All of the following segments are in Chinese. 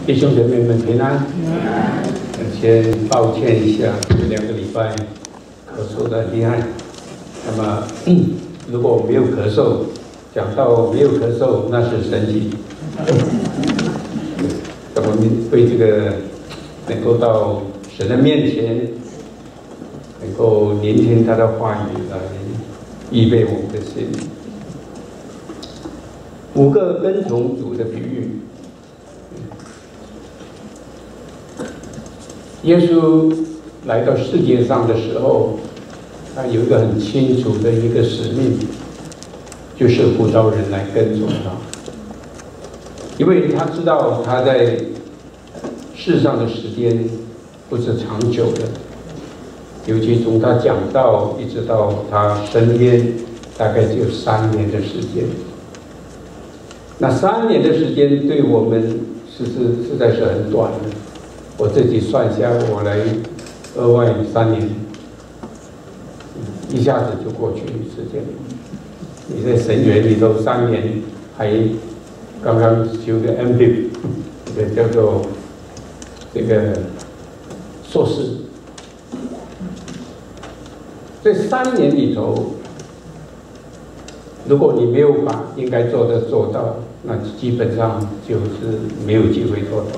弟兄姐妹们平安。先抱歉一下，这2个礼拜咳嗽的厉害。那么，如果没有咳嗽，讲到没有咳嗽，那是神奇。我们为这个能够到神的面前，能够聆听他的话语来预备我们的心。5个跟从主的比喻。耶稣来到世界上的时候，他有一个很清楚的一个使命，就是呼召人来跟从他。因为他知道他在世上的时间不是长久的，尤其从他讲道一直到他升天，大概只有3年的时间。那3年的时间对我们实在是很短的。我自己算一下，我来额外3年，一下子就过去时间。你在神园里头3年，还刚刚修个 MDiv， 这个叫做这个硕士。这3年里头，如果你没有把应该做的做到，那基本上就是没有机会做到。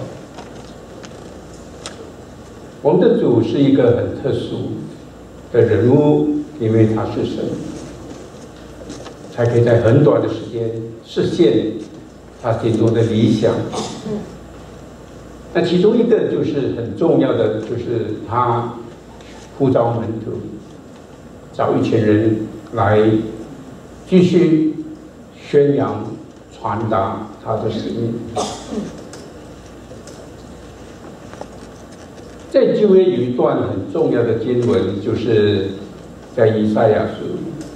我们的主是一个很特殊的人物，因为他是神，才可以在很短的时间实现他心中的理想。那其中一个就是很重要的，就是他呼召门徒，找一群人来继续宣扬、传达他的使命。在旧约有一段很重要的经文，就是在以赛亚书。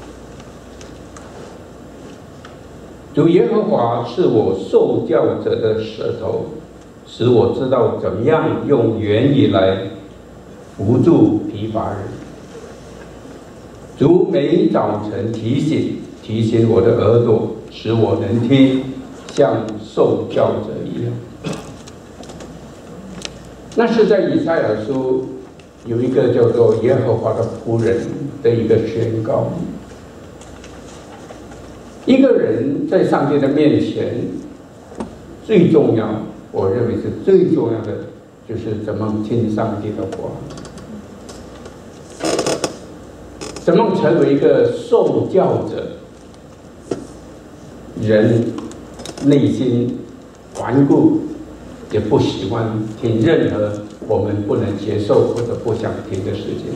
主耶和华是我受教者的舌头，使我知道怎么样用言语来扶助疲乏人。主每早晨提醒我的耳朵，使我能听，像受教者一样。那是在以赛亚书有一个叫做耶和华的仆人的一个宣告。一个人在上帝的面前，最重要，我认为是最重要的，就是怎么听上帝的话，怎么成为一个受教者。人内心顽固，也不喜欢听任何我们不能接受或者不想听的事情，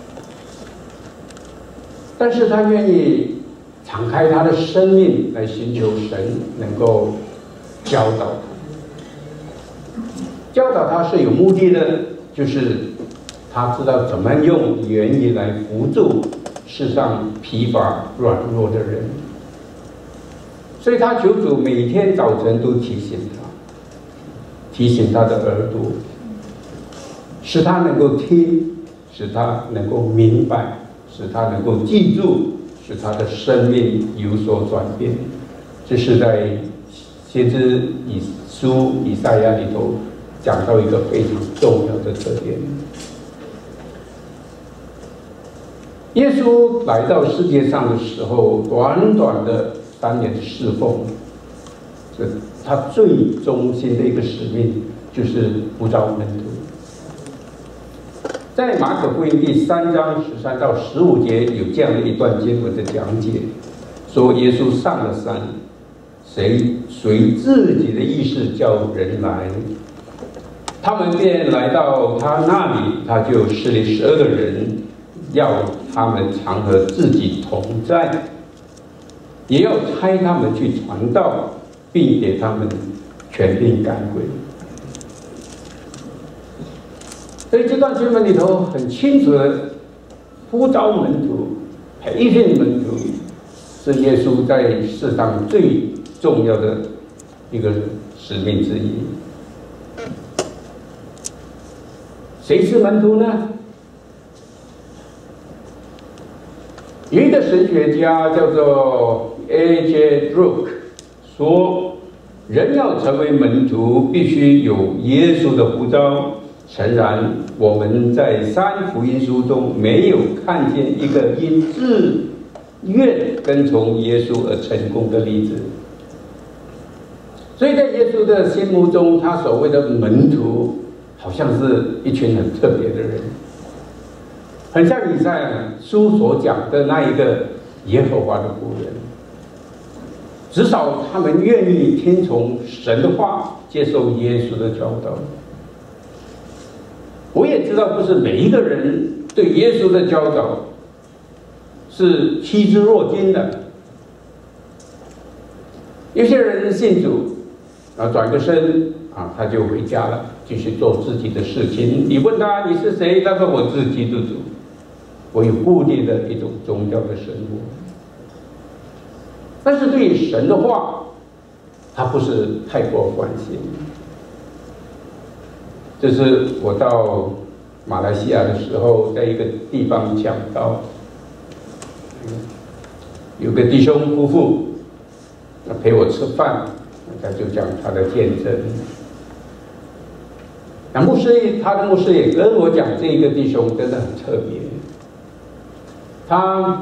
但是他愿意敞开他的生命来寻求神能够教导他。教导他是有目的的，就是他知道怎么用言语来扶助世上疲乏软弱的人，所以他求主每天早晨都提醒他的耳朵，使他能够听，使他能够明白，使他能够记住，使他的生命有所转变。这是在先知以赛亚里头讲到一个非常重要的特点。耶稣来到世界上的时候，短短的3年的侍奉，他最中心的一个使命就是呼召门徒。在马可福音第3章13到15节有这样的一段经文的讲解，说耶稣上了山，随自己的意思叫人来，他们便来到他那里，他就使了12个人，要他们常和自己同在，也要差他们去传道，并给他们权柄赶鬼。所以这段经文里头很清楚的呼召门徒、培训门徒，是耶稣在世上最重要的一个使命之一。谁是门徒呢？有一个神学家叫做 A.J. Rook 说， 人要成为门徒，必须有耶稣的呼召。诚然，我们在三福音书中没有看见一个因自愿跟从耶稣而成功的例子。所以在耶稣的心目中，他所谓的门徒，好像是一群很特别的人，很像以赛亚书所讲的那一个耶和华的仆人。至少他们愿意听从神的话，接受耶稣的教导。我也知道，不是每一个人对耶稣的教导是趋之若鹜的。有些人信主，然后转个身他就回家了，继续做自己的事情。你问他你是谁，他说我是基督徒，我有固定的一种宗教的生活。但是对于神的话，他不是太过关心。这是我到马来西亚的时候，在一个地方讲到，有个弟兄夫妇陪我吃饭，他就讲他的见证。那他的牧师也跟我讲，这个弟兄真的很特别，他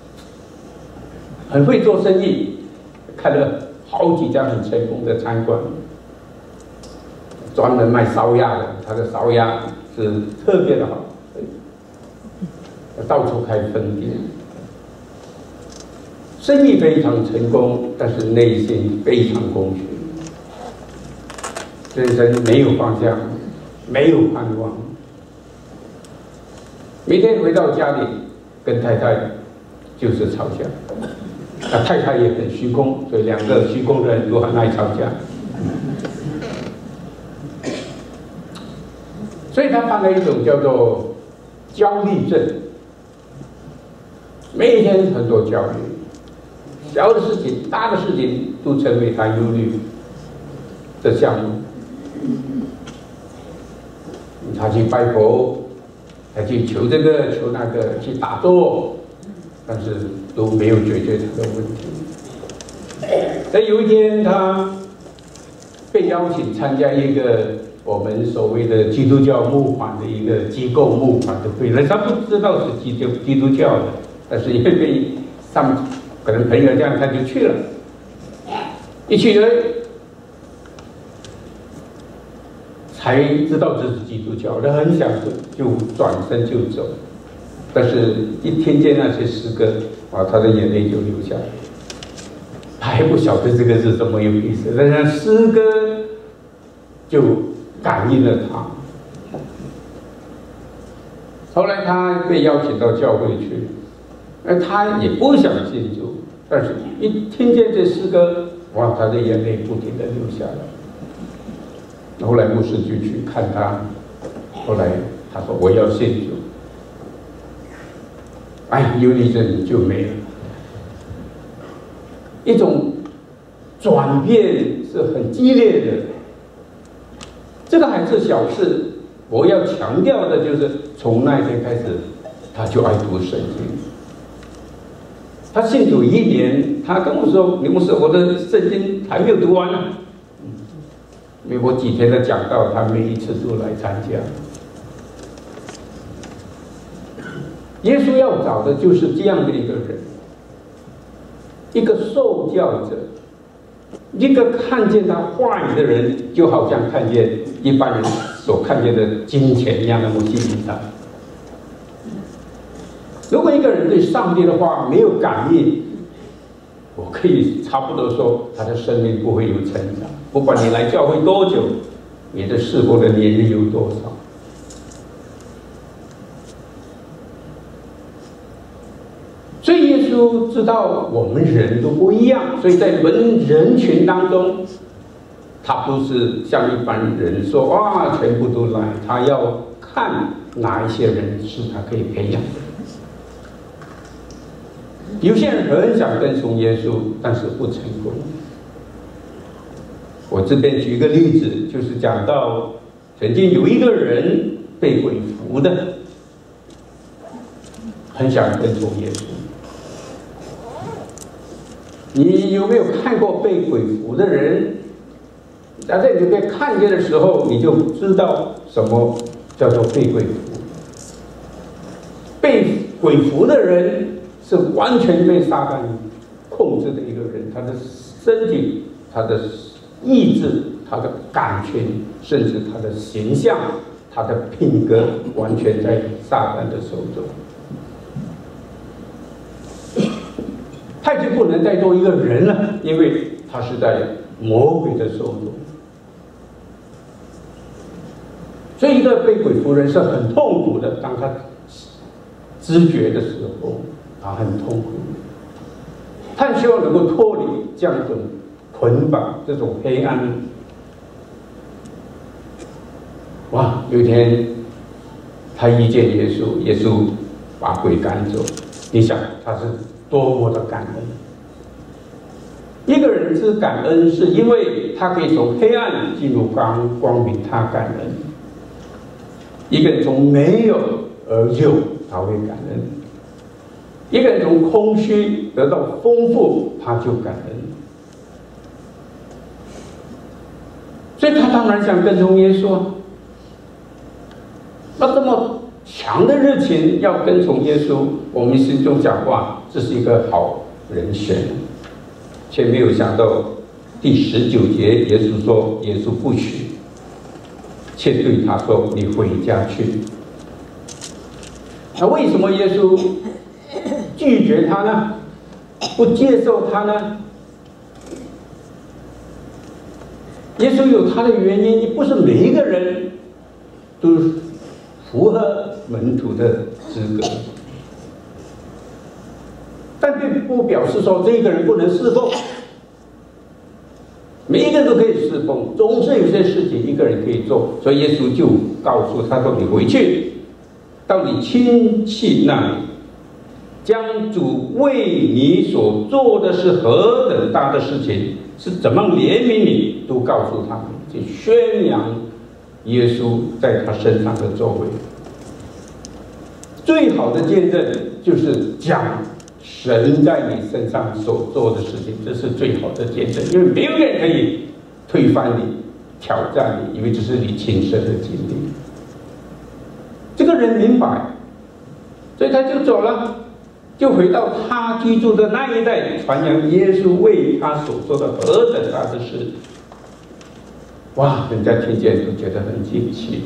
很会做生意，开了好几家很成功的餐馆，专门卖烧鸭的，他的烧鸭是特别的好，到处开分店，生意非常成功，但是内心非常空虚，人生没有方向，没有盼望。每天回到家里，跟太太就是吵架。太太也很虚空，所以两个虚空的人都很爱吵架。所以他犯了一种叫做焦虑症，每一天很多焦虑，小的事情、大的事情都成为他忧虑的项目。他去拜佛，他去求这个求那个，去打坐，但是都没有解决他的问题。但有一天，他被邀请参加一个我们所谓的基督教募款的一个机构募款的会，他不知道是基督教的，但是因为被可能朋友这样，他就去了。一去了，才知道这是基督教，他很想就转身就走。但是一听见那些诗歌，他的眼泪就流下来。他还不晓得这个是怎么有意思，但是诗歌就感应了他。后来他被邀请到教会去，他也不想信主，但是一听见这诗歌，他的眼泪不停地流下来。后来牧师就去看他，后来他说我要信主。忧虑症就没了，一种转变是很激烈的。这个还是小事，我要强调的就是从那天开始，他就爱读圣经。他信主1年，他跟我说：“李牧师，我的圣经还没有读完呢。”因为我几天的讲道，他每一次都来参加。耶稣要找的就是这样的一个人，一个受教者，一个看见他话语的人，就好像看见一般人所看见的金钱一样的吸引他。如果一个人对上帝的话没有感应，我可以差不多说，他的生命不会有成长。不管你来教会多久，你的侍奉的年日有多少。所以耶稣知道我们人都不一样，所以在人群当中，他不是像一般人说全部都来，他要看哪一些人是他可以培养的。有些人很想跟从耶稣，但是不成功。我这边举一个例子，就是讲到曾经有一个人被鬼附的，很想跟从耶稣。你有没有看过被鬼附的人？ 在这里可以看见的时候，你就知道什么叫做被鬼附。被鬼附的人是完全被撒旦控制的一个人，他的身体、他的意志、他的感情，甚至他的形象、他的品格，完全在撒旦的手中。他已经不能再做一个人了，因为他是在魔鬼的手中。所以，一个被鬼附人是很痛苦的。当他知觉的时候，他很痛苦。他希望能够脱离这样一种捆绑，这种黑暗。哇！有一天，他遇见耶稣，耶稣把鬼赶走。你想，他是多么的感恩！一个人之感恩，是因为他可以从黑暗进入光明，他感恩。一个人从没有而有，他会感恩；一个人从空虚得到丰富，他就感恩。所以他当然想跟从耶稣。那这么强的热情要跟从耶稣，我们心中讲话，这是一个好人选，却没有想到第19节，耶稣说：“耶稣不许。”却对他说：“你回家去。”那为什么耶稣拒绝他呢？不接受他呢？耶稣有他的原因，不是每一个人都符合门徒的资格，但并不表示说这个人不能侍奉。每一个人都可以侍奉，总是有些事情一个人可以做，所以耶稣就告诉他说：“你回去，到你亲戚那里，将主为你所做的是何等大的事情，是怎么怜悯你，都告诉他们，去宣扬耶稣在他身上的作为。最好的见证就是讲神在你身上所做的事情，这是最好的见证，因为没有人可以推翻你、挑战你，因为这是你亲身的经历。这个人明白，所以他就走了，就回到他居住的那一带，传扬耶稣为他所做的何等大的事。哇，人家听见都觉得很惊奇。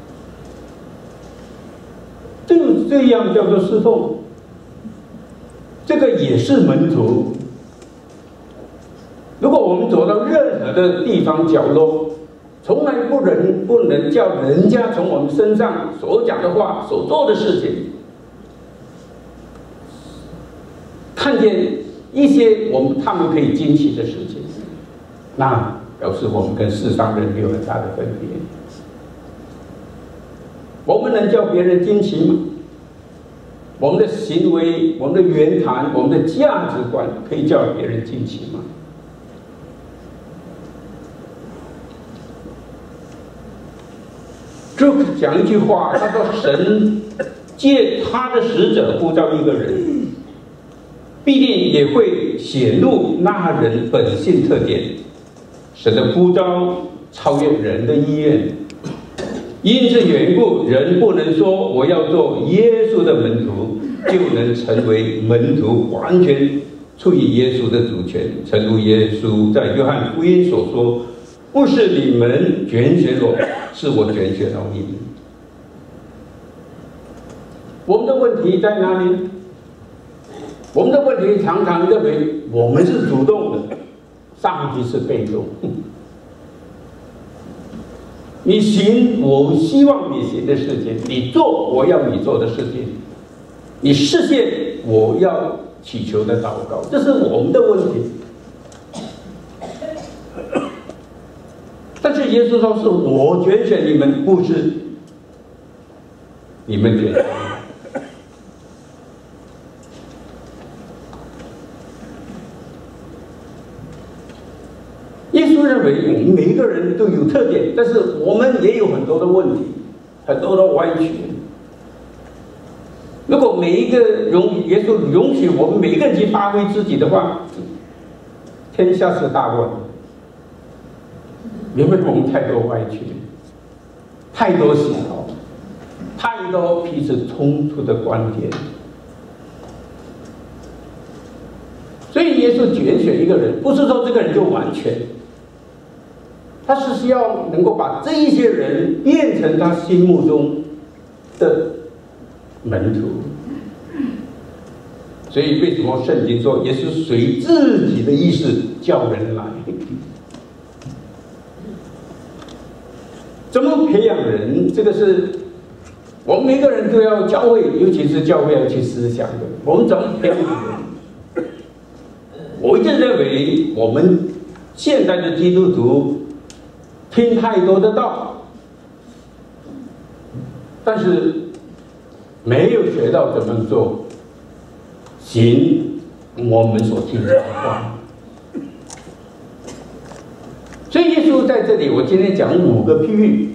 就这样叫做侍奉。这个也是门徒。如果我们走到任何的地方角落，从来不能叫人家从我们身上所讲的话、所做的事情，看见一些他们可以惊奇的事情，那表示我们跟世上人有很大的分别。我们能叫别人惊奇吗？我们的行为、我们的言谈、我们的价值观，可以叫别人惊奇吗？就讲一句话，他说：“神借他的使者呼召一个人，必定也会显露那人本性特点。神的呼召超越人的意愿。因这缘故，人不能说我要做耶稣的门徒，就能成为门徒，完全出于耶稣的主权。诚如耶稣在约翰福音所说：不是你们拣选我，是我拣选了你们。”我们的问题在哪里呢？我们的问题常常认为我们是主动的，上帝是被动。你行我希望你行的事情，你做我要你做的事情，你实现我要祈求的祷告，这是我们的问题。但是耶稣说是我拣选你们，不是你们拣选。耶稣认为我们每一个人都有特点，但是我们也有很多的问题，很多的歪曲。如果每一个耶稣容许我们每一个人去发挥自己的话，天下是大乱。 因为我们太多歪曲，太多喜好，太多彼此冲突的观点。所以耶稣拣选一个人，不是说这个人就完全，他是需要能够把这一些人变成他心目中的门徒。所以为什么圣经说耶稣随自己的意思叫人来？怎么培养人？这个是我们每个人都要教会，尤其是教会要去思想的。我们怎么培养人？我一直认为，我们现在的基督徒听太多的道，但是没有学到怎么做，行我们所听的话。所以耶稣在这里，我今天讲5个譬喻。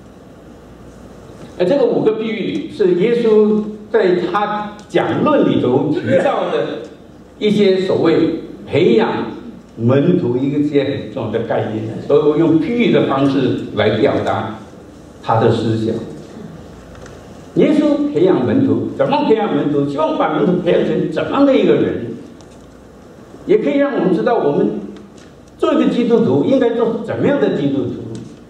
这个5个譬喻是耶稣在他讲论里头提到的一些所谓培养门徒一些很重要的概念，所以我用譬喻的方式来表达他的思想。耶稣培养门徒，怎么培养门徒？希望把门徒培养成怎样的一个人，也可以让我们知道，我们做一个基督徒应该做怎么样的基督徒。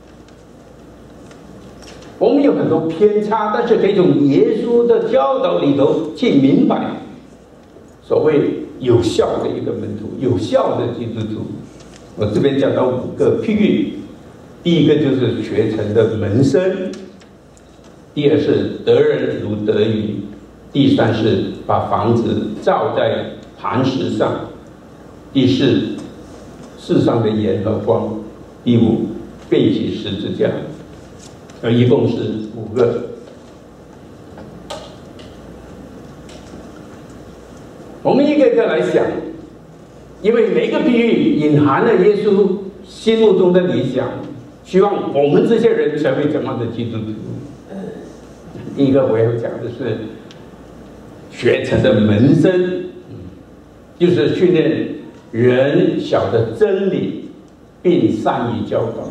我们有很多偏差，但是可以从耶稣的教导里头去明白所谓有效的一个门徒，有效的基督徒。我这边讲到5个譬喻，第一个就是学成的门生，第二是得人如得鱼，第三是把房子造在磐石上，第四世上的盐和光，第5背起十字架。一共是5个。我们一个一个来想，因为每个譬喻隐含了耶稣心目中的理想，希望我们这些人成为怎样的基督徒。第一个我要讲的是学成的门生，就是训练人晓得真理，并善于教导。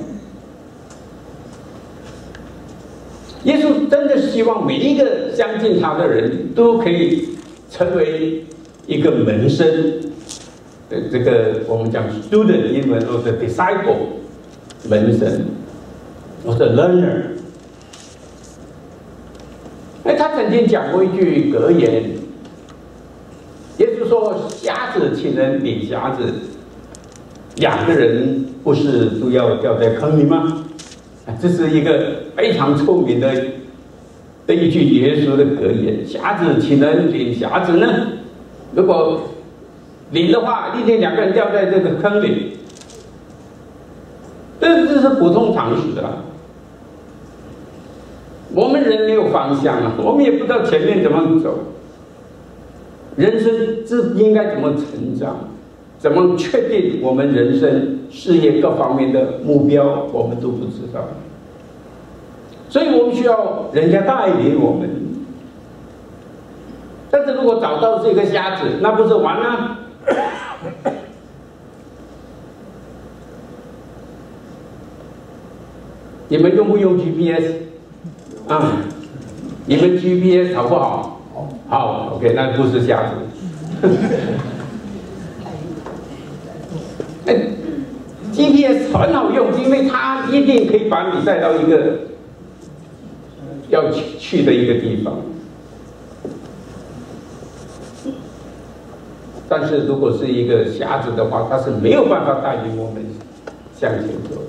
耶稣真的希望每一个相信他的人都可以成为一个门生，这个我们讲 student 英文或者 disciple 门生，或者 learner。他曾经讲过一句格言，耶稣说：“瞎子岂能领瞎子？2个人不是都要掉在坑里吗？”这是一个非常出名的一句耶稣的格言：“瞎子岂能领瞎子呢？如果领的话，一定2个人掉在这个坑里。”这是普通常识啊。我们人没有方向啊，我们也不知道前面怎么走，人生应该怎么成长，怎么确定我们人生事业各方面的目标，我们都不知道。所以我们需要人家带领我们。但是如果找到这个瞎子，那不是完了？你们用不用 GPS？ 啊，你们 GPS 好不好？好 ，OK， 那不是瞎子。GPS 很好用，因为它一定可以把你带到一个要去的一个地方。但是如果是一个瞎子的话，他是没有办法带领我们向前走的。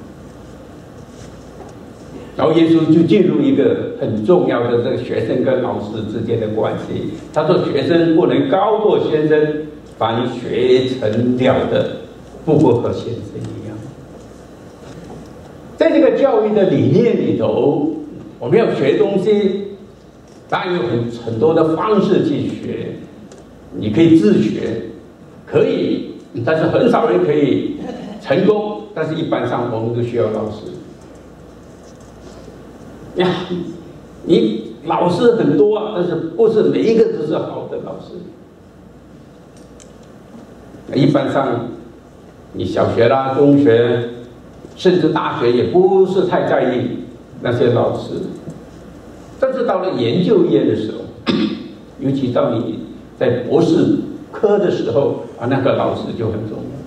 然后耶稣就进入一个很重要的这个学生跟老师之间的关系。他说：“学生不能高过先生，凡学成了的，不过和先生一样。”在这个教育的理念里头，我们要学东西，当然有很多的方式去学。你可以自学，可以，但是很少人可以成功。但是一般上，我们都需要老师。呀，你老师很多啊，但是不是每一个都是好的老师。一般上，你小学啦、中学、 甚至大学也不是太在意那些老师。但是到了研究业的时候，尤其到你在博士科的时候啊，那个老师就很重要。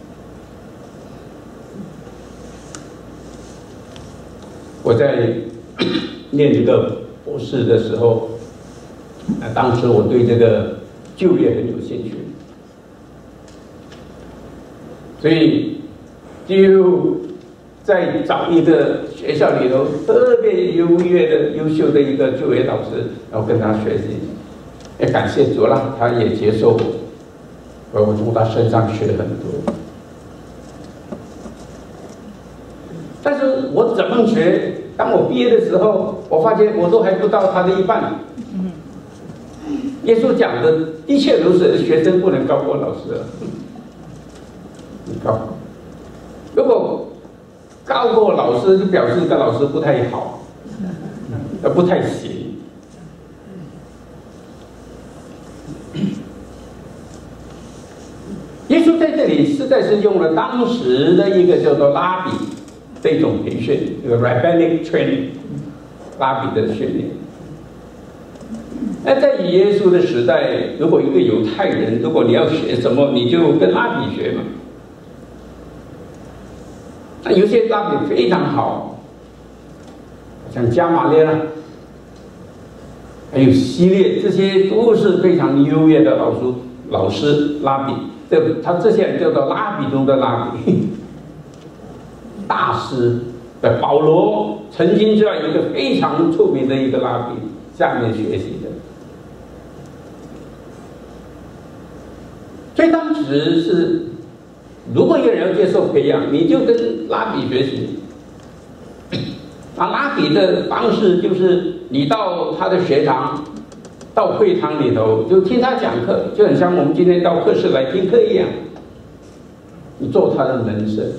我在念这个博士的时候，当时我对这个就业很有兴趣，所以就在找一个学校里头特别优秀的一个就业老师，然后跟他学习。也感谢主了，他也接受我，而我从他身上学很多。但是我怎么学？当我毕业的时候，我发现我都还不到他的一半。耶稣讲的的确如此，学生不能高过老师。你高，如果高过老师，就表示这个老师不太好，不太行。耶稣在这里实在是用了当时的一个叫做拉比的一种培训，这个 rabbinic training， 拉比的训练。那在耶稣的时代，如果一个犹太人，如果你要学什么，你就跟拉比学嘛。那有些拉比非常好，像加马列啦，还有希列，这些都是非常优越的老师拉比。这些人叫做拉比中的拉比，大师的保罗曾经在一个非常出名的一个拉比下面学习的，所以当时是，如果一个人要接受培养，你就跟拉比学习。拉比的方式就是你到他的学堂。到会堂里头就听他讲课，就很像我们今天到课室来听课一样。你做他的门生，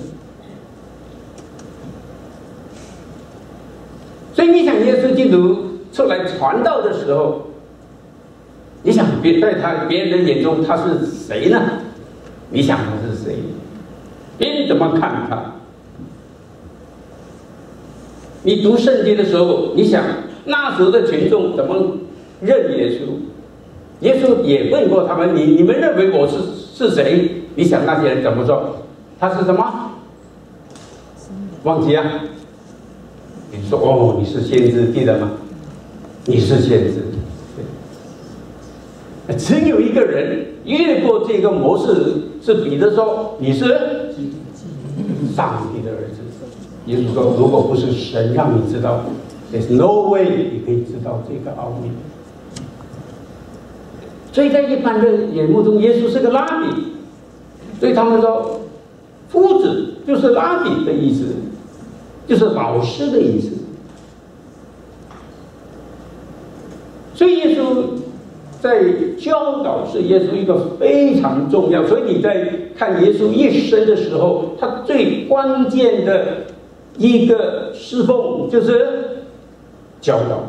所以你想耶稣基督出来传道的时候，你想别人的眼中他是谁呢？你想他是谁？别人怎么看他？你读圣经的时候，你想那时候的群众怎么认耶稣？耶稣也问过他们：你们认为我是谁？你想那些人怎么说？他是什么？忘记啊？你说哦，你是先知，记得吗？你是先知。只有一个人越过这个模式，是彼得说：“你是上帝的儿子。”耶稣说：“如果不是神让你知道 ，there's no way 你可以知道这个奥秘。”所以在一般人眼目中，耶稣是个拉比，所以他们说，夫子就是拉比的意思，就是老师的意思。所以耶稣在教导是耶稣一个非常重要，所以你在看耶稣一生的时候，他最关键的一个侍奉就是教导。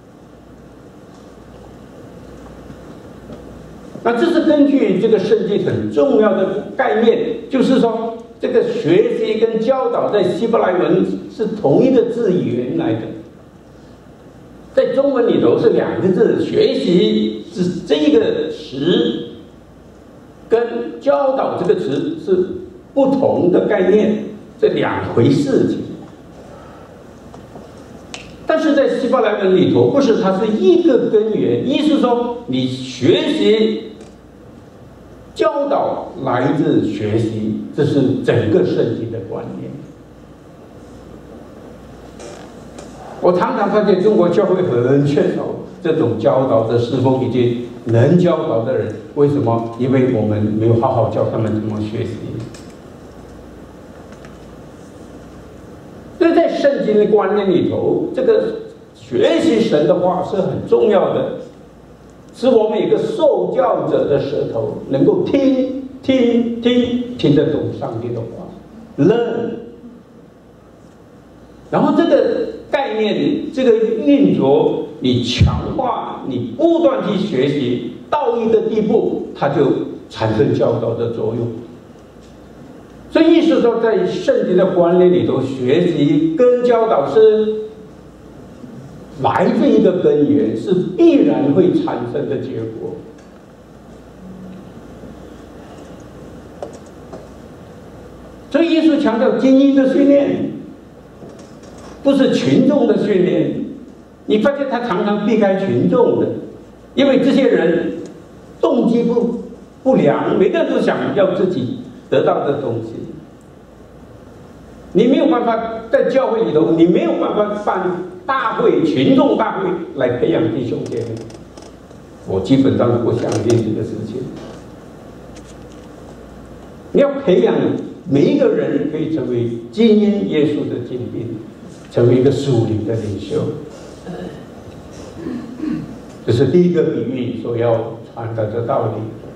那这是根据这个圣经很重要的概念，就是说这个学习跟教导在希伯来文是同一个字源来的，在中文里头是两个字，学习是这个词，跟教导这个词是不同的概念，这两回事情。但是在希伯来文里头，不是它是一个根源，意思说你学习。教导来自学习，这是整个圣经的观念。我常常发现中国教会很缺少这种教导的侍奉以及能教导的人，为什么？因为我们没有好好教他们怎么学习。所以在圣经的观念里头，这个学习神的话是很重要的。使我们有一个受教者的舌头，能够听得懂上帝的话 ，learn。然后这个概念，这个运作，你强化，你不断去学习，到一个地步，它就产生教导的作用。 所以意识到在圣经的观念里头学习跟教导是来自一个根源，是必然会产生的结果。所以耶稣强调精英的训练，不是群众的训练。你发现他常常避开群众的，因为这些人动机不良，每个人都想要自己得到的东西。你没有办法在教会里头，你没有办法办大会、群众大会来培养弟兄姐妹。我基本上是不相信这个事情。你要培养每一个人可以成为精英耶稣的精兵，成为一个属灵的领袖。这是第一个比喻所要传达的道理。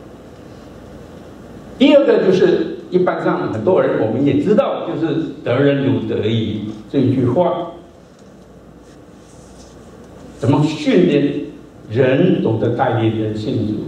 第二个就是一般上很多人我们也知道，就是得人如得鱼这一句话。怎么训练人懂得带领人信主？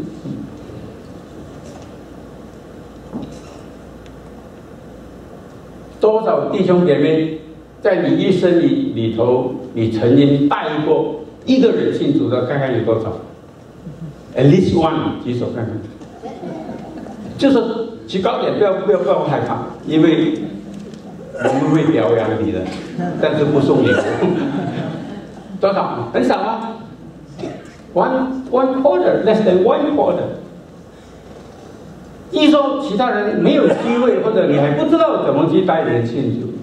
多少弟兄姐妹在你一生里头，你曾经带过一个人信主的，看看有多少 ？At least one， 举手看看。就是举高点，不要害怕，因为我们会表扬你的，但是不送礼物。多少？很少啊 ，one quarter，less than one quarter。一说其他人没有机会，或者你还不知道怎么去带人信主，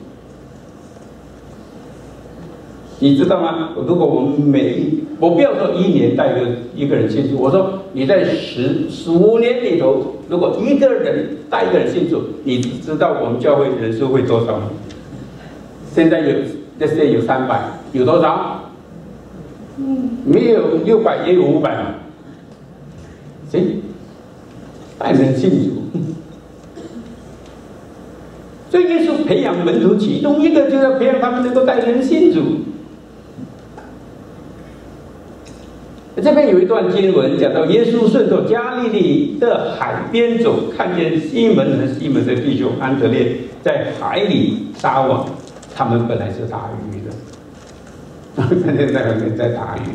你知道吗？如果我们我不要说一年带一个人信主，我说你在15年里头，如果一个人带一个人信主，你知道我们教会人数会多少吗？现在let's say有300，有多少？没有600也有500嘛。行，带人信主。所以耶稣培养门徒，其中一个就是要培养他们能够带人信主。这边有一段经文讲到，耶稣顺着加利利的海边走，看见西门和西门的弟兄安德烈在海里撒网，他们本来是打鱼的，看见在海边在打鱼。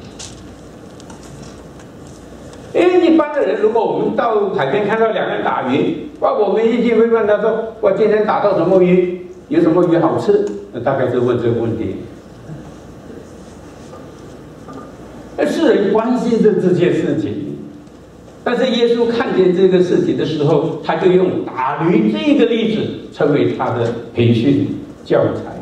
因为一般的人，如果我们到海边看到2个人打鱼，我们一定会问他说：“我今天打到什么鱼？有什么鱼好吃？”大概是问这个问题。世人关心着这些事情，但是耶稣看见这个事情的时候，他就用打鱼这个例子成为他的培训教材。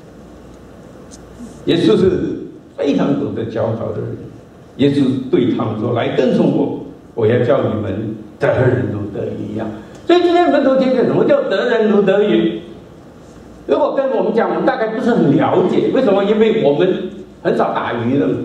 耶稣是非常懂得教导的人。耶稣对他们说：“来跟从我，我要叫你们得人如得鱼一样。”所以今天门徒听见什么叫得人如得鱼？如果跟我们讲，我们大概不是很了解。为什么？因为我们很少打鱼的。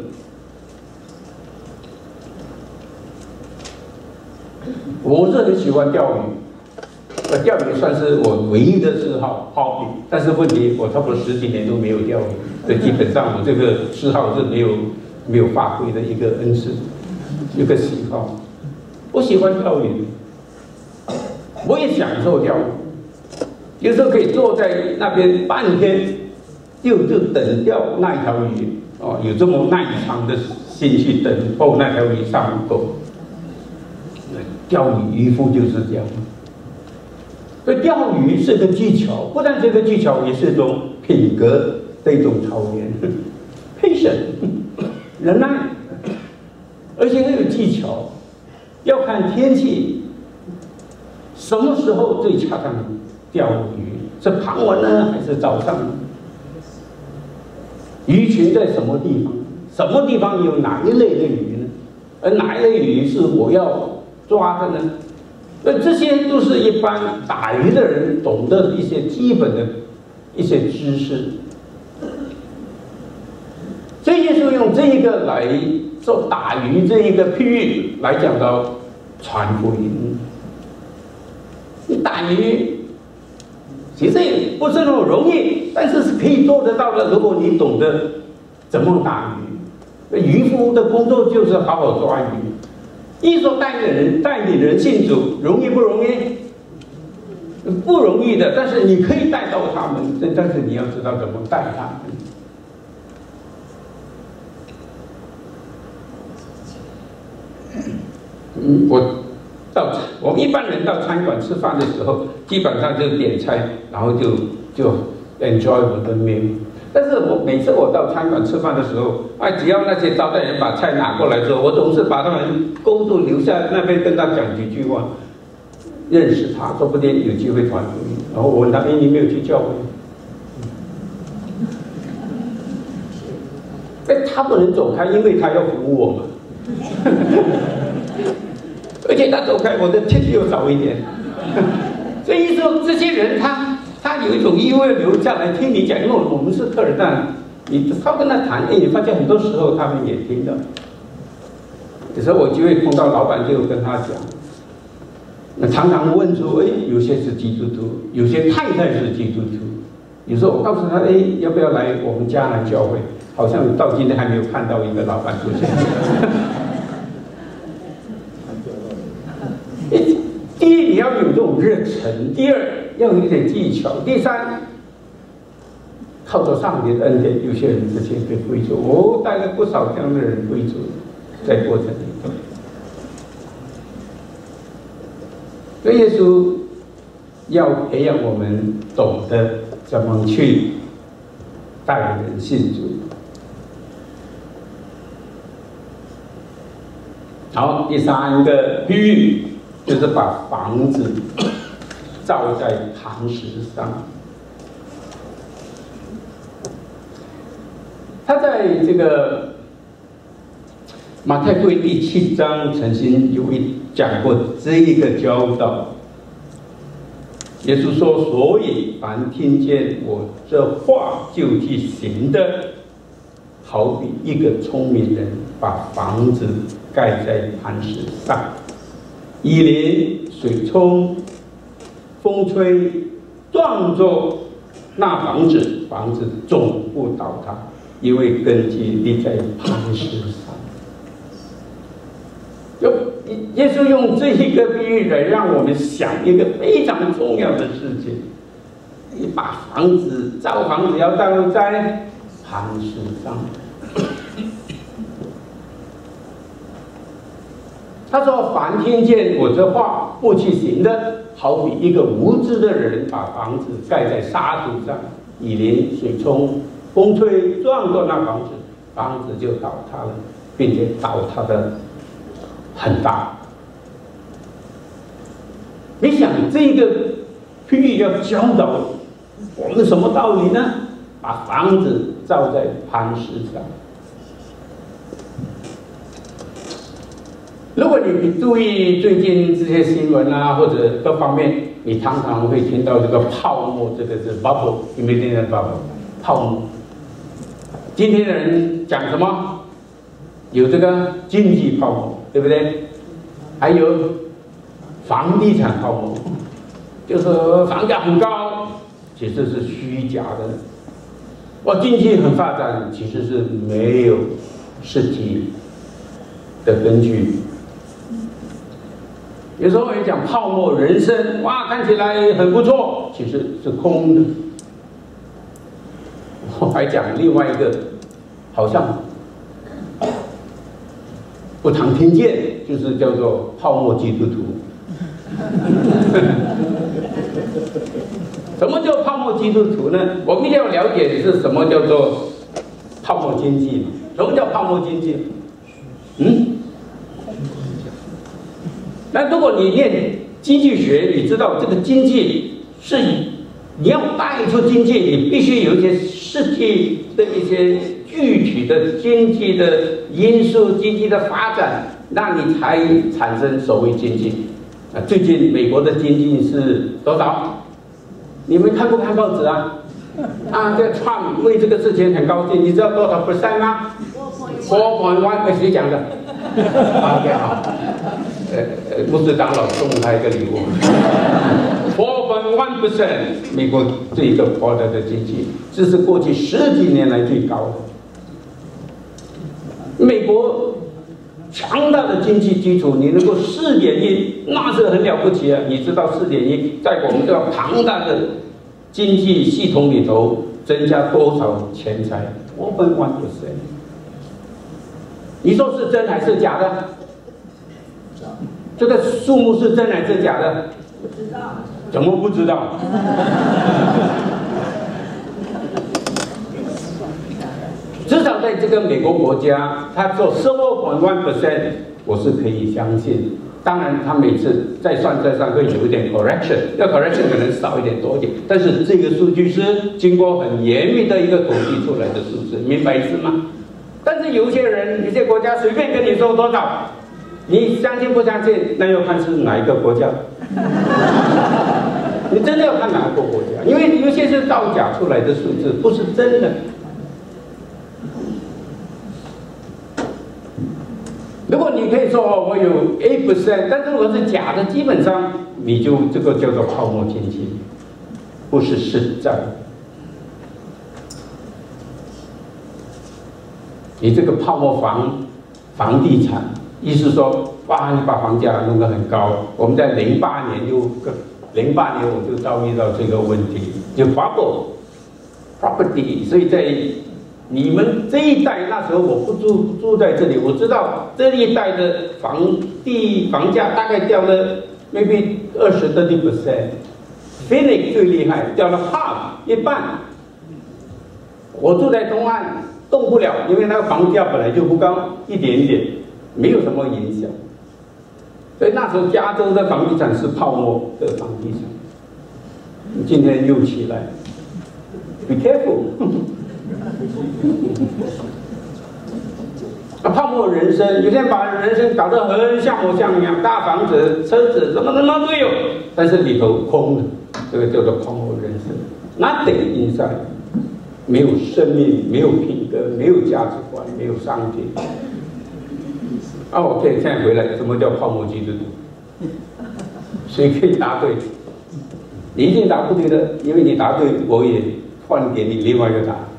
我是很喜欢钓鱼，钓鱼算是我唯一的嗜好 hobby。但是问题，我差不多10几年都没有钓鱼，所以基本上我这个嗜好是没有发挥的一个恩赐，一个喜好。我喜欢钓鱼，我也享受钓鱼。有时候可以坐在那边半天，就等钓那一条鱼哦，有这么耐长的心去等候那条鱼上钩。钓鱼渔夫就是这样。所以钓鱼是个技巧，不但是个技巧，也是一种品格的一种操练 ，patient 忍耐，而且还有技巧，要看天气，什么时候最恰当钓鱼？是傍晚呢，还是早上呢？鱼群在什么地方？什么地方有哪一类的鱼呢？而哪一类鱼是我要抓的呢？这些都是一般打鱼的人懂得一些基本的一些知识。所以耶稣用这一个来做打鱼这一个譬喻来讲到传福音。你打鱼其实也不是那么容易，但是是可以做得到的。如果你懂得怎么打鱼，渔夫的工作就是好好抓鱼。一说带领人信主容易不容易？ 不容易的，但是你可以带到他们，但是你要知道怎么带他们。我们一般人到餐馆吃饭的时候，基本上就点菜，然后就 enjoy 我的 meal。但是每次我到餐馆吃饭的时候，只要那些招待人把菜拿过来之后，我总是把他们勾住留下那边跟他讲几句话，认识他，说不定有机会团聚。然后我问他：“你没有去教会？”他不能走开，因为他要服务我们。而且他走开，我的钱又少一点。所以说，这些人他有一种义务留下来听你讲，因为我们是客人，但你稍跟他谈，你发现很多时候他们也听的。有时候我就会碰到老板，就跟他讲，那常常问出，有些是基督徒，有些太太是基督徒。有时候我告诉他，要不要来我们家来教会？好像到今天还没有看到一个老板出现。第一，你要有这种热忱；第二，要有一点技巧；第三，靠着上帝的恩典，有些人之前被归主，我带了不少这样的人归主，在过程里头。所以耶稣要培养我们懂得怎么去带人信主。好，第三个比喻就是把房子造在磐石上。他在这个马太福音第7章曾经讲过这一个教导。耶稣说：“所以凡听见我这话就去行的，好比一个聪明人把房子盖在磐石上，雨淋、水冲、风吹，撞着那房子，房子总不倒塌，因为根基立在磐石上。”耶稣用这一个比喻来让我们想一个非常重要的事情：你把造房子要造在磐石上。他说：“凡听见我这话不去行的，好比一个无知的人把房子盖在沙土上，雨淋、水冲、风吹，撞过那房子，房子就倒塌了，并且倒塌的很大。”你想这个比喻要教导我们什么道理呢？把房子造在磐石上。如果你注意最近这些新闻啊，或者各方面，你常常会听到这个泡沫，这个是 bubble， 你没听到 bubble 泡沫？今天的人讲什么？有这个经济泡沫，对不对？还有房地产泡沫，就是房价很高，其实是虚假的。经济很发展，其实是没有实体的根据。有时候也讲泡沫人生，看起来很不错，其实是空的。我还讲另外一个，好像不常听见，就是叫做泡沫基督徒。什么叫泡沫基督徒呢？我们一定要了解是什么叫做泡沫经济。什么叫泡沫经济？那如果你念经济学，你知道这个经济是你要带出经济，你必须有一些实际的一些具体的经济的因素、经济的发展，那你才产生所谓经济。最近美国的经济是多少？你们看不看报纸啊？这个 Trump 为这个事情很高兴，你知道多少 percent 吗？4.1，谁讲的？OK 好。牧师长老送他一个礼物，4.1%，美国这一个 product 的经济，这是过去10几年来最高的。美国强大的经济基础，你能够4.1，那是很了不起啊！你知道4.1在我们这个庞大的经济系统里头增加多少钱财？1%。你说是真还是假的？这个数目是真还是假的？ 不知道。 怎么不知道？至少在这个美国国家，他做15.1%，我是可以相信。当然，他每次再算会有一点 correction， 要 correction 可能少一点多一点，但是这个数据是经过很严密的一个统计出来的数字，明白意思吗？但是有些人、有些国家随便跟你说多少，你相信不相信？那要看是哪一个国家。你真的要看哪个国家，因为有些是造假出来的数字，不是真的。如果你可以说哦，我有 8%， 但是如果是假的，基本上你就这个叫做泡沫经济，不是实在。你这个泡沫房地产，意思说，哇，你把房价弄得很高。我们在08年我就遭遇到这个问题，就 bubble property， 所以在你们这一代那时候我不住在这里，我知道这一代的房价大概掉了 maybe 20-30%，Phoenix 最厉害，掉了一半。我住在东岸，动不了，因为那个房价本来就不高，一点点，没有什么影响。所以那时候加州的房地产是泡沫的房地产，今天又起来 ，be careful 。泡沫人生，有些人把人生搞得很像模像样，大房子、车子，什么都有，但是里头空的，这个叫做泡沫人生。Nothing inside， 没有生命，没有品格，没有价值观，没有上进。OK， 现在回来，什么叫泡沫基督徒？谁可以答对？你一定答不对的，因为你答对，我也换给你另外一个答案。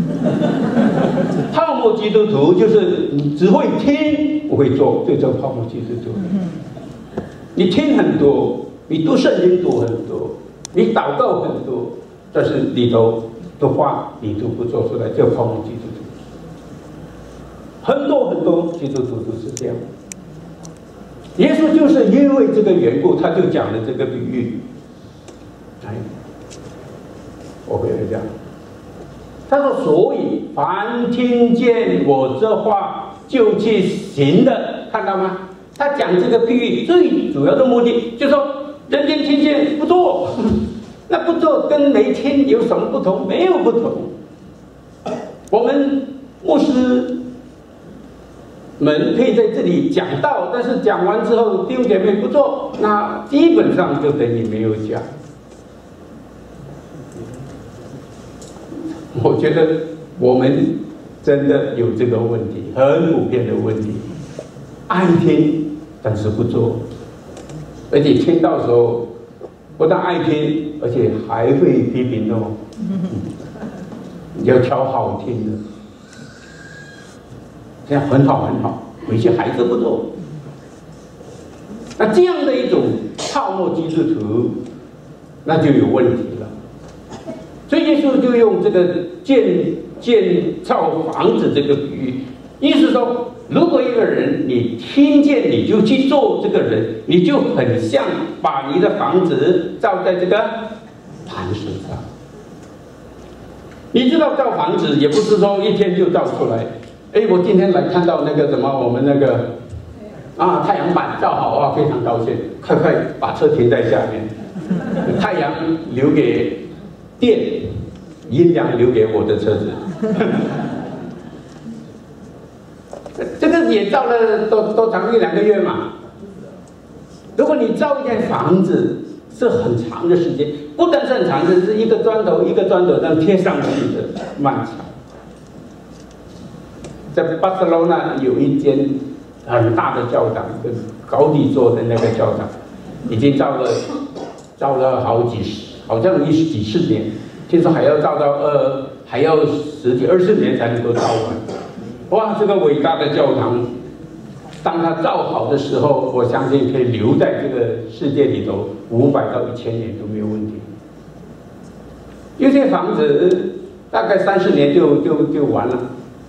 泡沫基督徒就是你只会听不会做，这叫泡沫基督徒。你听很多，你读圣经读很多，你祷告很多，但是里头的话你都不做出来，叫泡沫基督徒。很多基督徒都是这样。耶稣就是因为这个缘故，他就讲了这个比喻。我回来讲。他说：“所以凡听见我这话就去行的，看到吗？他讲这个譬喻最主要的目的，就是说人家听见不做，那不做跟没听有什么不同？没有不同。我们牧师们可以在这里讲道，但是讲完之后弟兄姐妹不做，那基本上就等于没有讲。”我觉得我们真的有这个问题，很普遍的问题，爱听但是不做，而且听到的时候不但爱听，而且还会批评哦。你要挑好听的，这样很好，回去还是不做。那这样的一种泡沫基督徒，那就有问题了。所以耶稣就用这个建造房子这个比喻，意思说，如果一个人你听见你就去做，这个人你就很像把你的房子造在这个磐石上。你知道造房子也不是说一天就造出来。我今天来看到那个什么，我们那个太阳板造好啊，非常高兴，快把车停在下面，太阳留给电，阴凉留给我的车子。这个也造了多长1-2个月嘛。如果你造一间房子是很长的时间，不但是很长的，是一个砖头一个砖头这样贴上去的，漫长。在巴塞罗那有一间很大的教堂，跟高地做的那个教堂，已经造了好像几十年。听说还要造到还要10几20年才能够造完。哇，这个伟大的教堂当它造好的时候，我相信可以留在这个世界里头500到1000年都没有问题。有些房子大概30年就完了。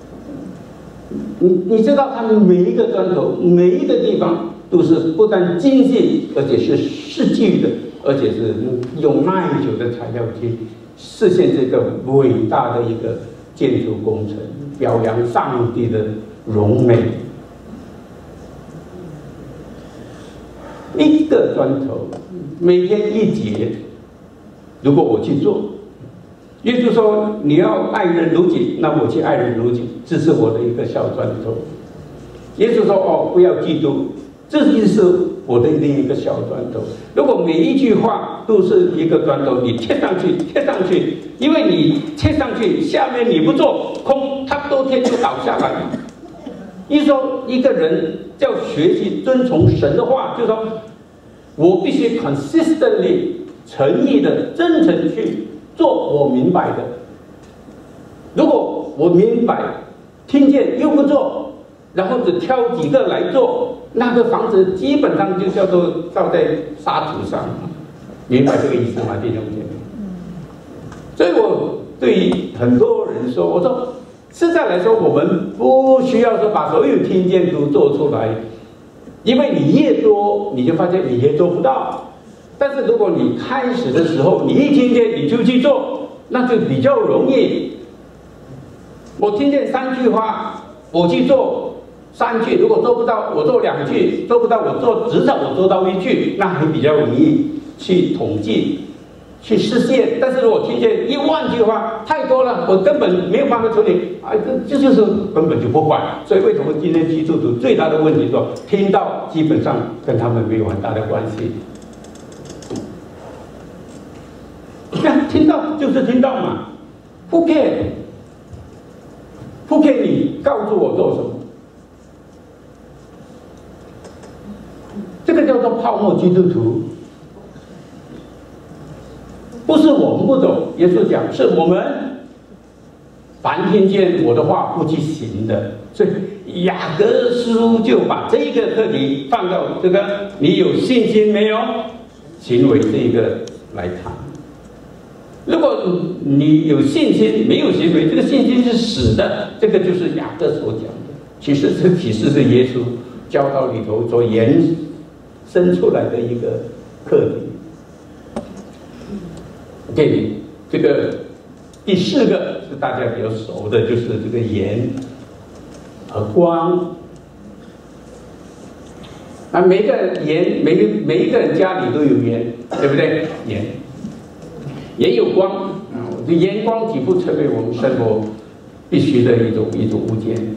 你知道，他们每一个砖头、每一个地方都是不但精细，而且是实际的，而且是用耐久的材料去实现这个伟大的一个建筑工程，表扬上帝的荣美。一个砖头，每天1节，如果我去做，耶稣说你要爱人如己，那我去爱人如己，这是我的一个小砖头。耶稣说哦，不要嫉妒，这就是我的另一个小砖头。如果每一句话都是一个砖头，你贴上去，贴上去，因为你贴上去，下面你不做，空，它都贴就倒下来。一说一个人要学习遵从神的话，就是说我必须 consistently 诚意的、真诚去做我明白的。如果我明白、听见又不做，然后只挑几个来做，那个房子基本上就叫做照在沙土上。明白这个意思吗，弟兄姐妹？所以我对于很多人说，我说实在来说，我们不需要说把所有听见都做出来，因为你越多，你就发现你越做不到。但是如果你开始的时候，你一听见你就去做，那就比较容易。我听见3句话，我去做3句，如果做不到，我做2句，做不到我做，至少我做到1句，那还比较容易去统计。去实现，但是如果听见10000句话太多了，我根本没有办法处理啊！这就是根本就不管。所以为什么今天基督徒最大的问题说，听到基本上跟他们没有很大的关系。听到就是听到嘛 ，Who care？Who care？ 你告诉我做什么？这个叫做泡沫基督徒。不是我们不懂，耶稣讲是我们凡听见我的话不去行的。所以雅各书就把这个课题放到这个你有信心没有行为这一个来谈。如果你有信心没有行为，这个信心是死的，这个就是雅各所讲的。其实这启示是耶稣教导里头所延伸出来的一个课题。OK， 这个第4个是大家比较熟的，就是这个盐和光。啊，每个盐，每一个人家里都有盐，对不对？盐也有光啊，盐光几乎成为我们生活必须的一种物件。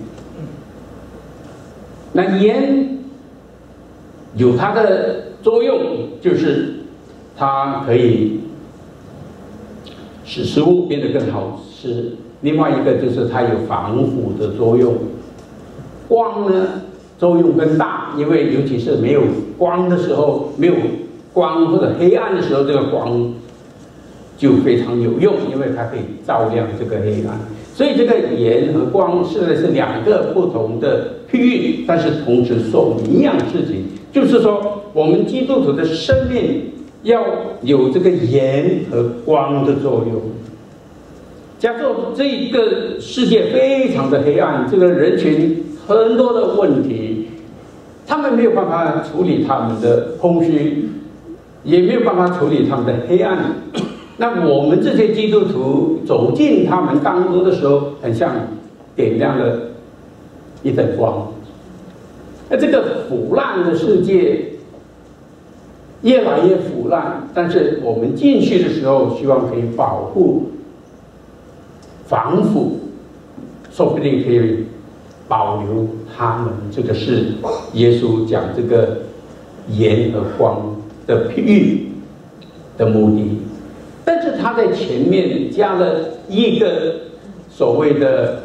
那盐有它的作用，就是它可以使食物变得更好吃。另外一个就是它有防腐的作用。光呢，作用更大，因为尤其是没有光的时候，没有光或者黑暗的时候，这个光就非常有用，因为它可以照亮这个黑暗。所以这个盐和光是2个不同的譬喻，但是同时说明一样事情，就是说我们基督徒的生命要有这个盐和光的作用。假设这个世界非常的黑暗，这个人群很多的问题，他们没有办法处理他们的空虚，也没有办法处理他们的黑暗。那我们这些基督徒走进他们当中的时候，很像点亮了一盞光。那这个腐烂的世界越来越腐烂，但是我们进去的时候，希望可以保护、防腐，说不定可以保留他们。这个是耶稣讲这个盐和光的譬喻的目的。但是他在前面加了一个所谓的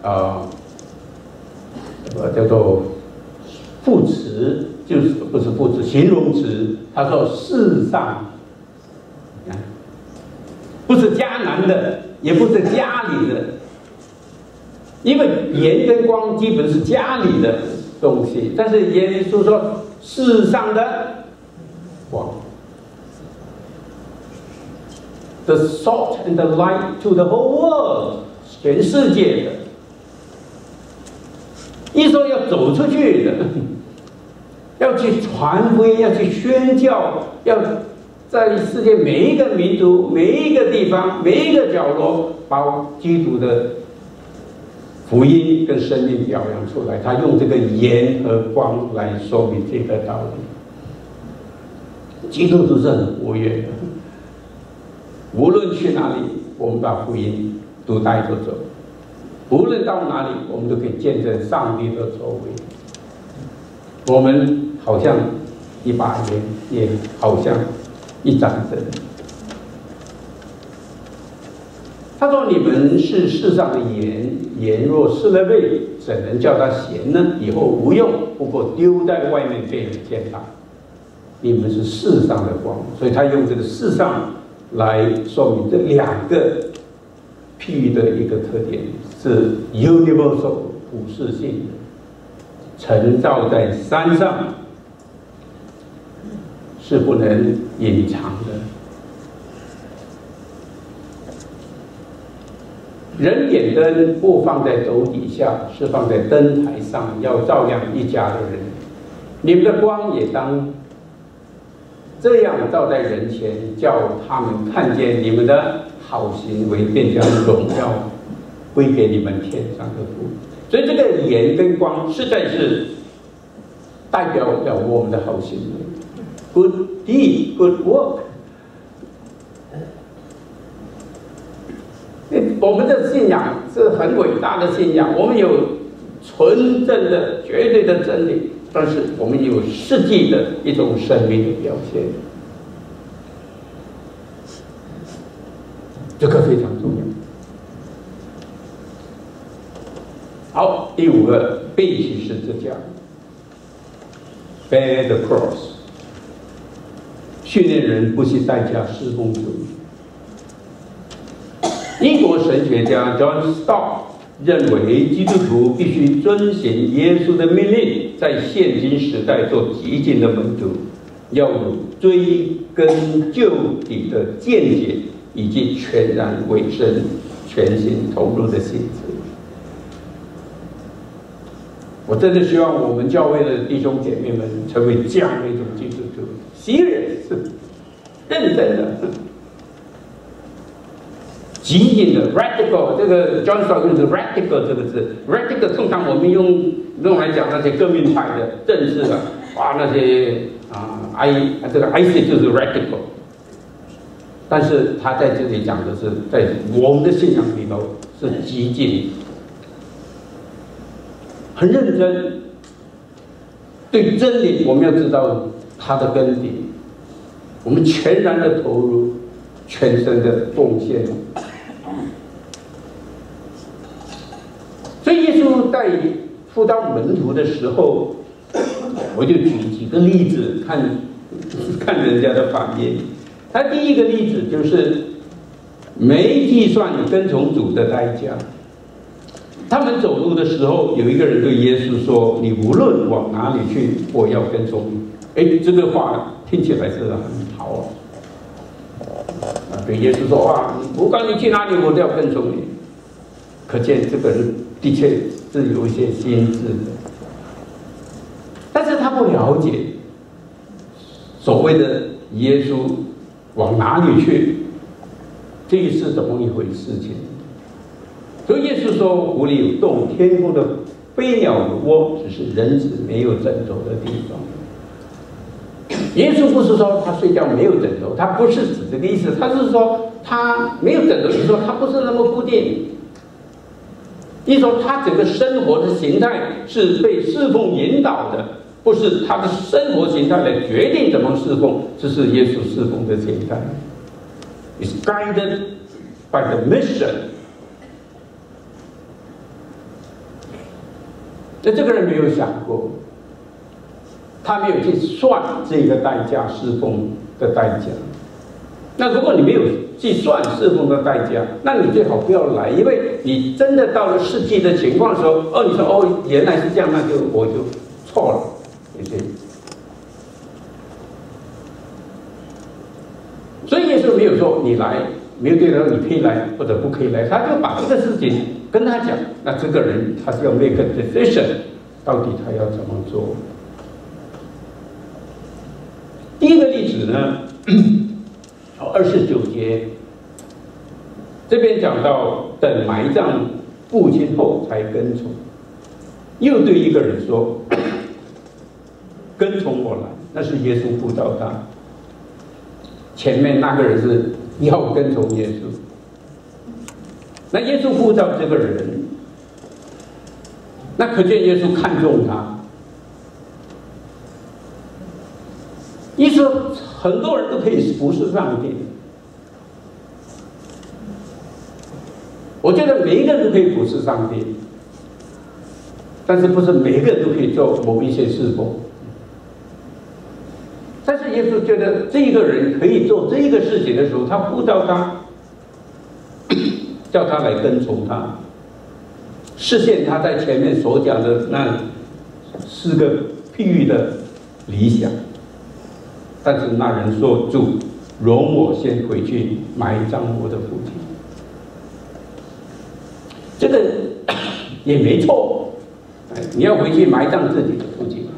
叫做副词，就是不是副词，形容词。他说世上，不是迦南的，也不是家里的，因为盐跟光基本是家里的， 东西。但是耶稣说，世上的光 ，the salt and the light to the whole world， 全世界的。一说要走出去的，要去传福音，要去宣教，要在世界每一个民族、每一个地方、每一个角落，把基督的福音跟生命表扬出来。他用这个盐和光来说明这个道理。基督徒是很活跃的，无论去哪里，我们把福音都带着走。无论到哪里，我们都可以见证上帝的作为。我们好像一把盐，也好像一盏灯。他说：“你们是世上的盐，盐若失了味，怎能叫它咸呢？以后无用，不过丢在外面被人践踏。你们是世上的光。”所以他用这个世上来说明这两个譬喻的一个特点是 universal 普世性的，陈造在山上是不能隐藏的。人点灯不放在斗底下，是放在灯台上，要照亮一家的人。你们的光也当这样照在人前，叫他们看见你们的好行为，便将荣耀归给你们天上的父。所以这个盐跟光实在是代表了我们的好行为 ，good deed, good work。我们的信仰是很伟大的信仰，我们有纯正的、绝对的真理，但是我们有实际的一种生命的表现，这个非常重要。好，第五个，背起十字架 ，bear the cross， 训练人不惜代价侍奉主。英国神学家 John Stott 认为，基督徒必须遵循耶稣的命令，在现今时代做激进的门徒，要有追根究底的见解，以及全然委身、全心投入的心智。我真的希望我们教会的弟兄姐妹们成为这样的一种基督徒 ，serious， 认真的。激进的 radical， 这个 John Stott 用的 radical 这个字 ，radical 通常我们用来讲那些革命派的政治的，哇，那些这个 ISIS 就是 radical， 但是他在这里讲的是在我们的信仰里头是激进，很认真，对真理我们要知道它的根底，我们全然的投入，全身的奉献。所以耶稣带辅导门徒的时候，我就举几个例子看人家的反应。他第一个例子就是没计算跟从主的代价。他们走路的时候，有一个人对耶稣说：“你无论往哪里去，我要跟从你。”哎，这个话听起来是很好对耶稣说：“哇，不管你去哪里，我都要跟从你。”可见这个人的确是有一些心智的，但是他不了解所谓的耶稣往哪里去，这是怎么一回事情。所以耶稣说：“湖里有洞，天空的飞鸟有窝，只是人子没有枕头的地方。”耶稣不是说他睡觉没有枕头，他不是指这个意思，他是说他没有枕头，就是说他不是那么固定。一说他整个生活的形态是被侍奉引导的，不是他的生活形态来决定怎么侍奉，这是耶稣侍奉的形态。It's guided by the mission。那这个人没有想过，他没有去算这个代价，侍奉的代价。那如果你没有计算侍奉的代价，那你最好不要来，因为你真的到了实际的情况的时候，你说原来是这样，那就我就错了，也对。所以耶稣没有说你来，没有对他说你可以来或者不可以来，他就把这个事情跟他讲。那这个人他是要 make a decision， 到底他要怎么做？第一个例子呢，29节这边讲到等埋葬父亲后才跟从，又对一个人说跟从我来，那是耶稣呼召他。前面那个人是要跟从耶稣，那耶稣呼召这个人，那可见耶稣看重他。意思很多人都可以服侍上帝，我觉得每一个人都可以服侍上帝，但是不是每一个人都可以做某一些事奉。但是耶稣觉得这一个人可以做这一个事情的时候，他呼召他，叫他来跟从他，实现他在前面所讲的那4个譬喻的理想。但是那人说：“主，容我先回去埋葬我的父亲。”这个也没错，你要回去埋葬自己的父亲。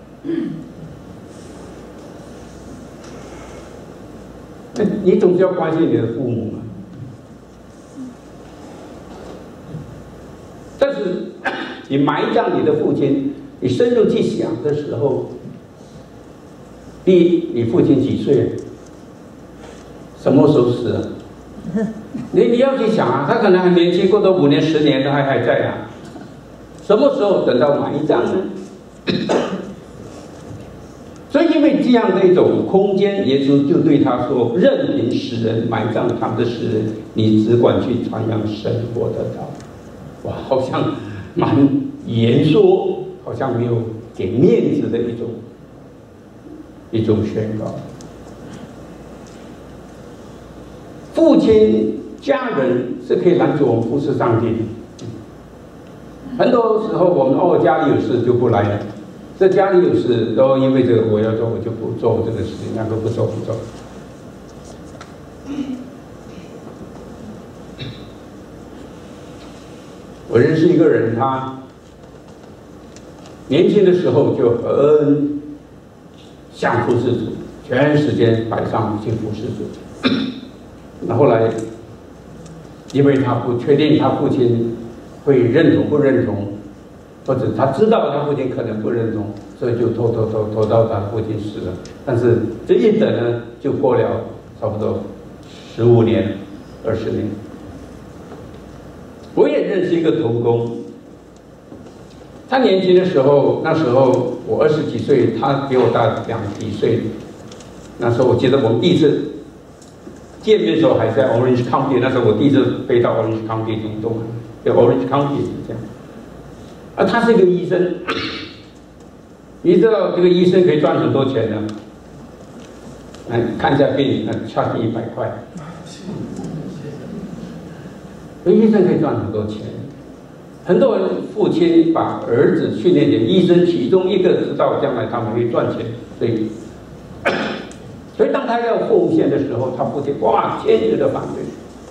你总是要关心你的父母嘛。但是你埋葬你的父亲，你深入去想的时候，第一，你父亲几岁？什么时候死的？你要去想啊，他可能很年轻，过多5年、10年，他还在啊。什么时候等到埋葬呢？所以，因为这样的一种空间，耶稣就对他说：“任凭死人埋葬他们的死人，你只管去传扬神国的道。”哇，好像蛮严肃，好像没有给面子的一种宣告。父亲、家人是可以拦阻我们服侍上帝的。很多时候，我们家里有事就不来了。这家里有事，都因为这个我要做，我就不做这个事情，那个不做。我认识一个人，他年轻的时候就很想服侍主，全时间摆上去服侍主。那后来，因为他不确定他父亲会认同不认同。或者他知道他父亲可能不认同，所以就拖到他父亲死了。但是这一等呢，就过了差不多15年、20年。我也认识一个同工，他年轻的时候，那时候我20几岁，他比我大2几岁。那时候我记得我们第一次见面的时候还在 Orange County， 那时候我第一次飞到 Orange County 中东，就 Orange County 是这样。他是一个医生，你知道这个医生可以赚很多钱的，看一下病，charge100块，医生可以赚很多钱。很多人父亲把儿子训练成医生，其中一个知道将来他们会赚钱，所以当他要奉献的时候，他父亲坚决的反对。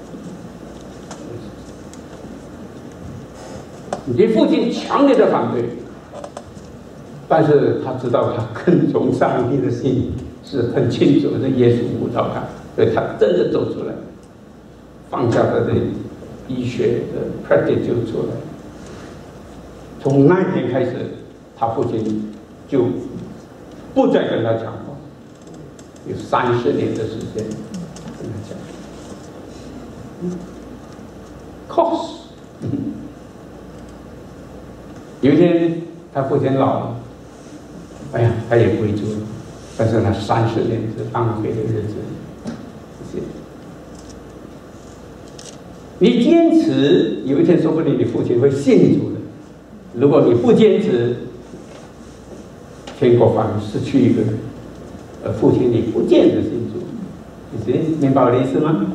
你父亲强烈的反对，但是他知道他跟从上帝的心是很清楚的，耶稣呼召他，所以他真的走出来，放下他的医学的 practice 就出来。从那一天开始，他父亲就不再跟他讲话，有30年的时间跟他讲。cos。有一天，他父亲老了，他也归主了，但是他30年是浪费的日子。你坚持，有一天说不定你父亲会信主的。如果你不坚持，天国反而失去一个人，而父亲你不见得信主。明白我的意思吗？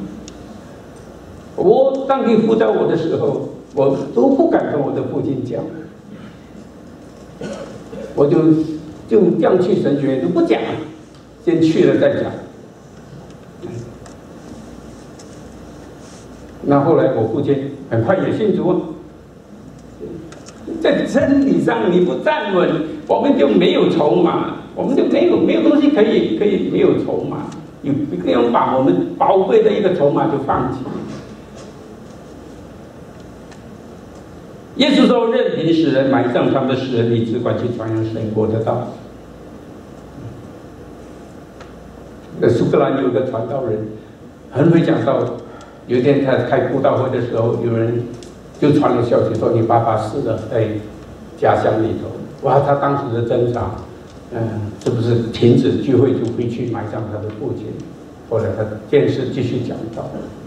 我上帝呼召我的时候，我都不敢跟我的父亲讲。 我就这样去神学院就不讲了，先去了再讲。那后来我父亲很快也信主啊。在真理上你不站稳，我们就没有筹码，我们就没有东西可以没有筹码，有可以把我们宝贵的一个筹码就放弃。耶稣说：“任凭使人埋葬他们的死人，你只管去传扬神国的道。”那苏格兰有一个传道人，很会讲道。有一天他开布道会的时候，有人就传了消息说：“你爸爸死了，在家乡里头。”哇，他当时的挣扎，是不是停止聚会就回去埋葬他的父亲？后来他电视继续讲道。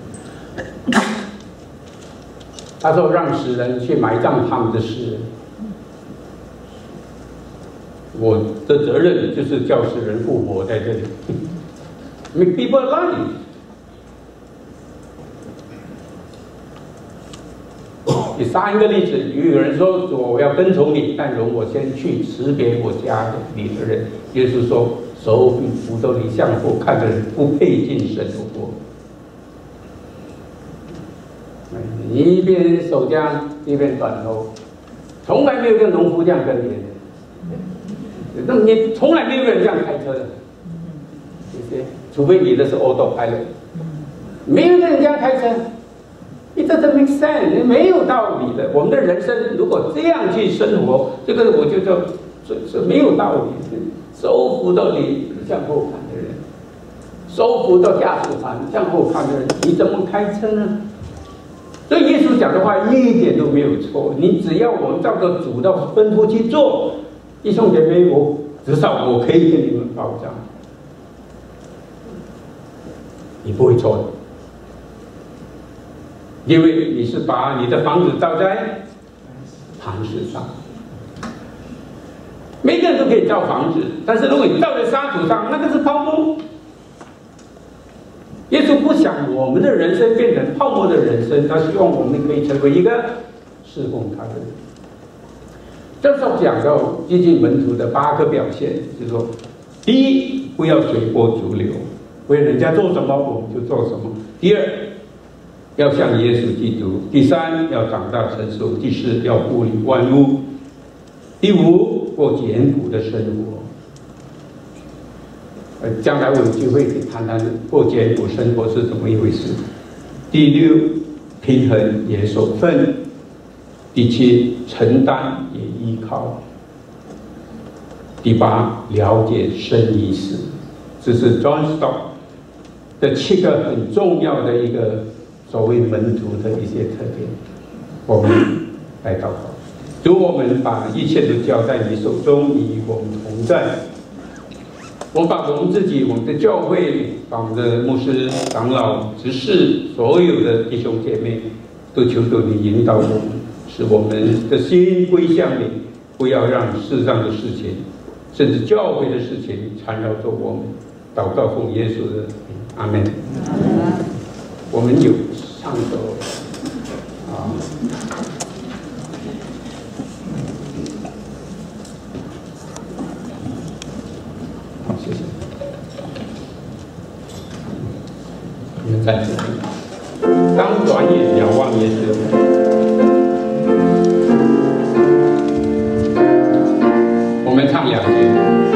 他说：“让死人去埋葬他们的死人，我的责任就是叫死人复活在这里 ，make people alive。”第三个例子，有人说：“我要跟从你，但容我先去识别我家里的人。”耶稣说：“手比斧头里相父看的人，不配进神的国。”你一边手枪一边短头，从来没有一个农夫这样跟别人，那你从来没有人这样开车的，除非你的是 autopilot， 没有一个人这样开车。It doesn't make sense， 没有道理的。我们的人生如果这样去生活，这个我就叫是没有道理。手扶到你向后看的人，手扶到驾驶盘向后看的人，你怎么开车呢？所以耶稣讲的话一点都没有错。你只要我们照着主的吩咐去做，弟兄姐妹，至少我可以跟你们保障，你不会错的。因为你是把你的房子造在磐石上，每个人都可以造房子，但是如果你造在沙土上，那个是泡沫。耶稣不想我们的人生变成泡沫的人生，他希望我们可以成为一个侍奉他的人。这时候讲到接近门徒的8个表现，就是说：第一，不要随波逐流，为人家做什么我们就做什么；第二，要像耶稣基督；第三，要长大成熟；第四，要护理万物；第五，过简朴的生活。将来我有机会可以谈谈过简朴生活是怎么一回事。第六，平衡也守分；第七，承担也依靠；第八，了解生意思。这是 John Stott 的7个很重要的一个所谓门徒的一些特点。我们来祷告，主，我们把一切都交在你手中，你与我们同在。我们把我们自己、我们的教会、把我们的牧师、长老、执事，所有的弟兄姐妹，都求求你引导我们，使我们的心归向你，不要让世上的事情，甚至教会的事情缠绕着我们。祷告奉耶稣的名，阿门。我们有唱首谢谢。你们站起来，当转眼仰望耶稣。我们唱2句。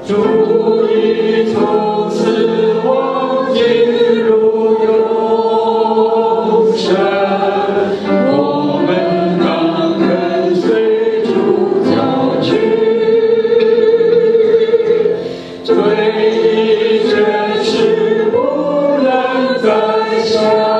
主已从死亡进入永生，我们当跟随主脚去，罪已真实不能再下。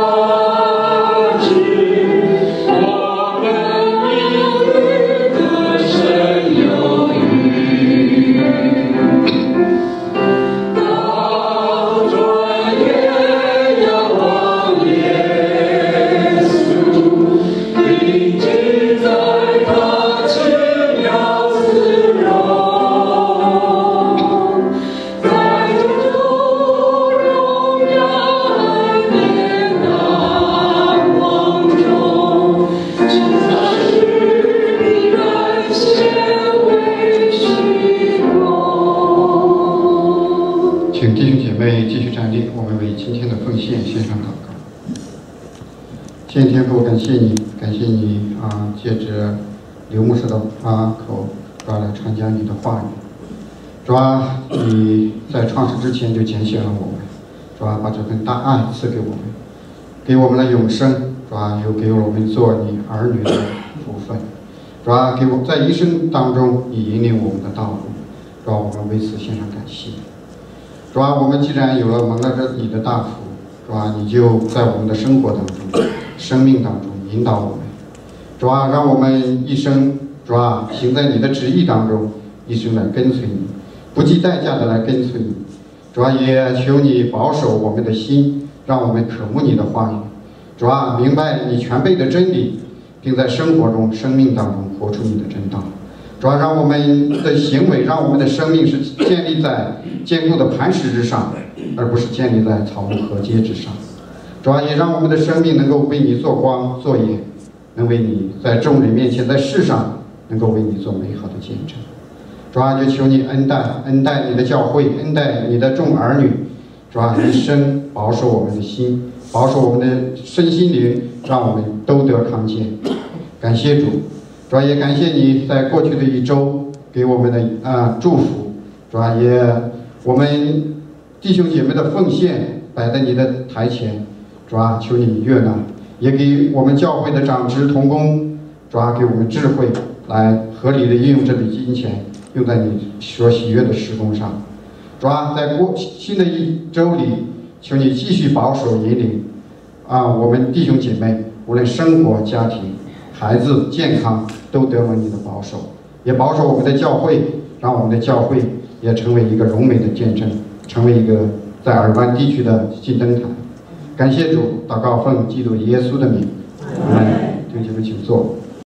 请弟兄姐妹继续站立，我们为今天的奉献献上祷告。谢天父，感谢你借着刘牧师的口，主来传讲你的话语。主啊，你在创世之前就拣选了我们，主啊，把这份大爱赐给我们，给我们了永生，主啊，又给我们做你儿女的福分。主啊，给我在一生当中你引领我们的道路，主啊，我们为此献上感谢。主啊，我们既然有了蒙了这你的大福，主啊，你就在我们的生活当中、生命当中引导我们。主啊，让我们一生，主啊，行在你的旨意当中，一生来跟随你，不计代价的来跟随你。主啊，也求你保守我们的心，让我们渴慕你的话语。主啊，明白你全备的真理，并在生活中、生命当中活出你的真道。主啊，让我们的行为，让我们的生命是建立在坚固的磐石之上，而不是建立在草木禾秸之上。主啊，也让我们的生命能够为你做光做盐，能为你在众人面前，在世上能够为你做美好的见证。主啊，就求你恩待你的教会，恩待你的众儿女。主啊，一生保守我们的心，保守我们的身心灵，让我们都得康健。感谢主。主啊，也感谢你在过去的一周给我们的祝福。主啊，也我们弟兄姐妹的奉献摆在你的台前。主啊，求你悦纳，也给我们教会的长执同工，主啊，给我们智慧来合理的运用这笔金钱，用在你所喜悦的事工上。主啊，在新的一周里，求你继续保守引领我们弟兄姐妹，无论生活、家庭、孩子健康都得蒙你的保守，也保守我们的教会，让我们的教会也成为一个荣美的见证，成为一个在尔湾地区的金灯台。感谢主，祷告奉基督耶稣的名，阿们。弟兄姐妹请坐。